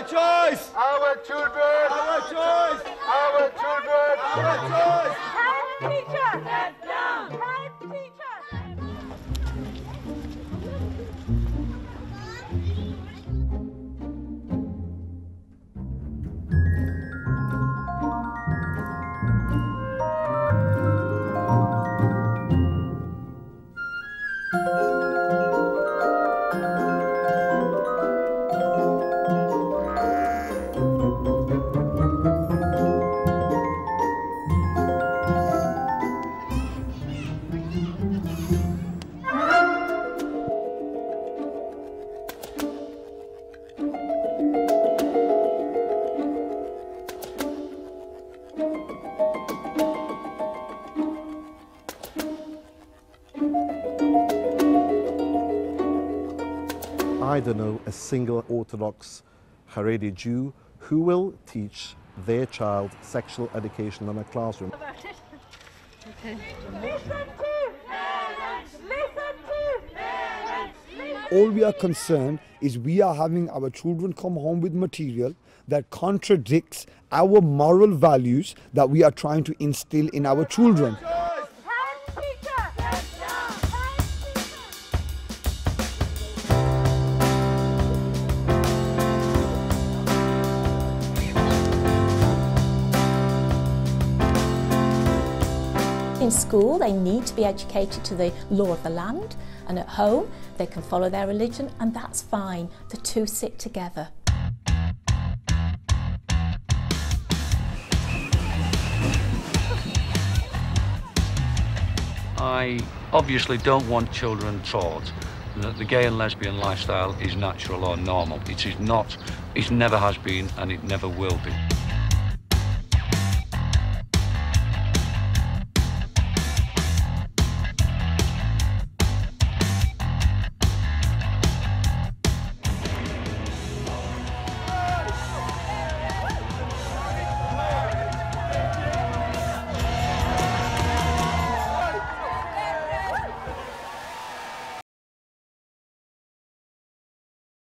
choice! Our children! Our choice! Our children! Our choice! Head teacher! Head down! Head teacher! I don't know a single Orthodox Haredi Jew who will teach their child sexual education in a classroom. Listen to parents! Listen to parents! All we are concerned is we are having our children come home with material that contradicts our moral values that we are trying to instill in our children. Head teacher! Head down! Head teacher! In school, they need to be educated to the law of the land, and at home, they can follow their religion, and that's fine. The two sit together. I obviously don't want children taught that the gay and lesbian lifestyle is natural or normal. It is not, it never has been, and it never will be.